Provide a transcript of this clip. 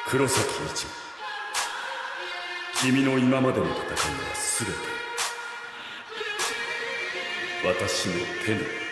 黒崎一君の今までの戦いは全て私の手の